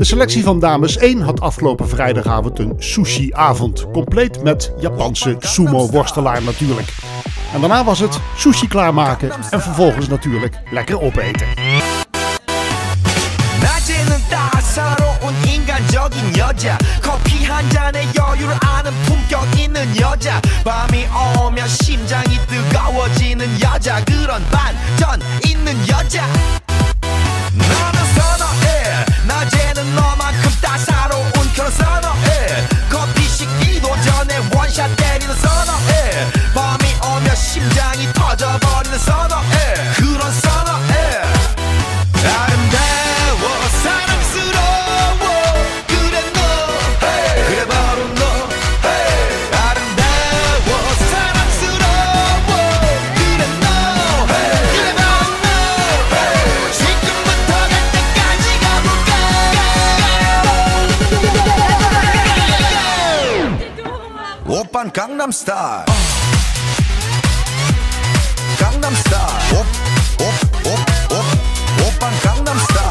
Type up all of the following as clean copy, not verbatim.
selectie van dames 1 had afgelopen vrijdagavond een sushi-avond. Compleet met Japanse sumo-worstelaar natuurlijk. En daarna was het sushi klaarmaken en vervolgens natuurlijk lekker opeten. 인간적인 여자 커피 한 잔에 여유를 아는 품격 있는 여자 밤이 오면 심장이 뜨거워지는 여자 그런 반전 있는 여자 나는 선어해 낮에는 너만큼 따사로운 그런 선어해 커피 식기도 전에 원샷 때리는 선어해 밤이 오면 심장이 터져버리는 선어해 그런 선어해 아름다워 사랑스러워 그래 너 그래 바로 너 아름다워 사랑스러워 그래 너 그래 바로 너 지금부터 갈 때까지 가볼까 오빤 강남스타일 강남스타일 오빤 강남스타일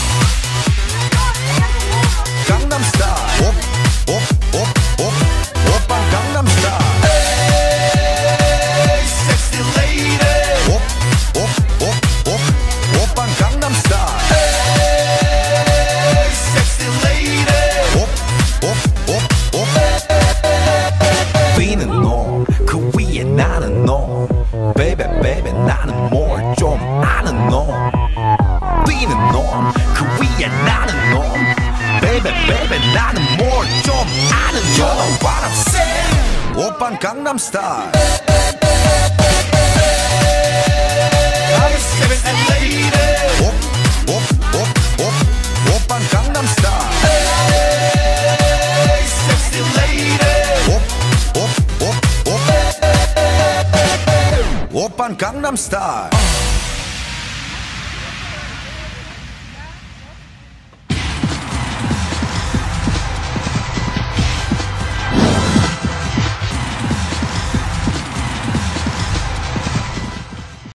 강남스타일 오빤 강남스타일 에이 섹시 레이디 오빤 강남스타일 에이 섹시 레이디 위는 너 그 위에 나는 너 Baby baby 나는 뭘 좀 아는 놈 뛰는 놈 그 위에 나는 놈 Baby baby 나는 뭘 좀 아는 놈 You know what I'm saying 오빤 강남스타일 I'm a sexy lady 오빤 강남스타일 Hey sexy lady 오빤 강남스타일